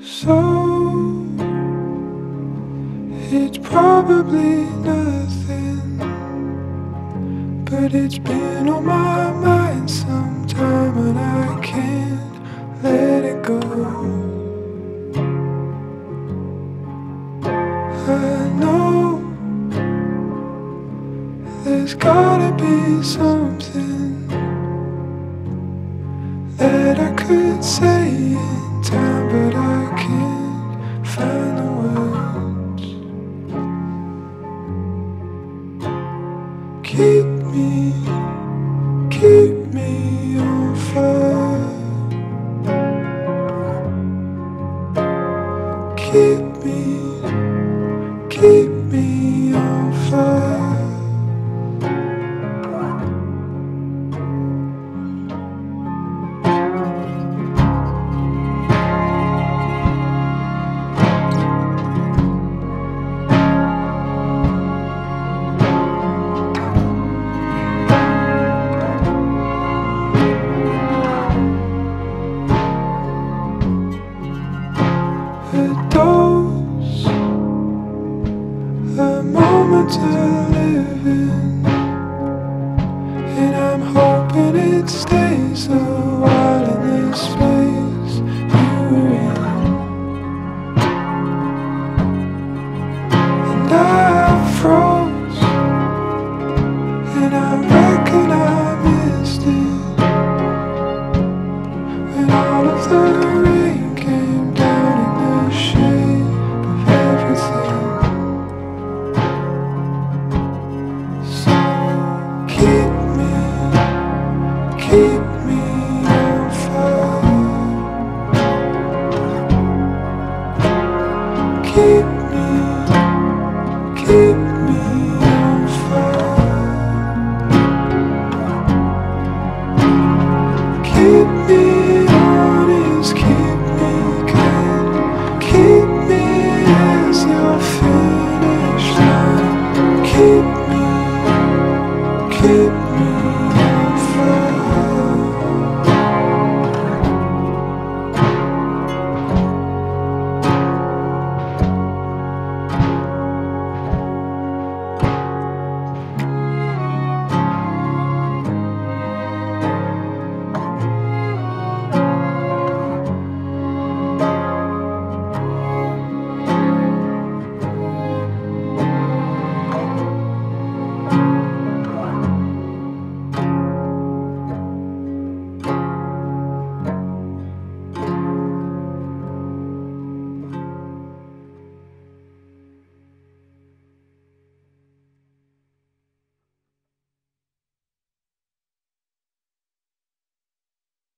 So it's probably nothing, but it's been on my mind sometime and I can't let it go. I know there's gotta be something that I could say in time, but I can't find the words. Keep me on fire. Keep me on fire. Those are moments I live in, and I'm hoping it stays a while in this space you're in. And I froze, and I reckon I missed it when all of the rain came down in the shape of everything. So keep me on fire. Keep me on fire. Keep me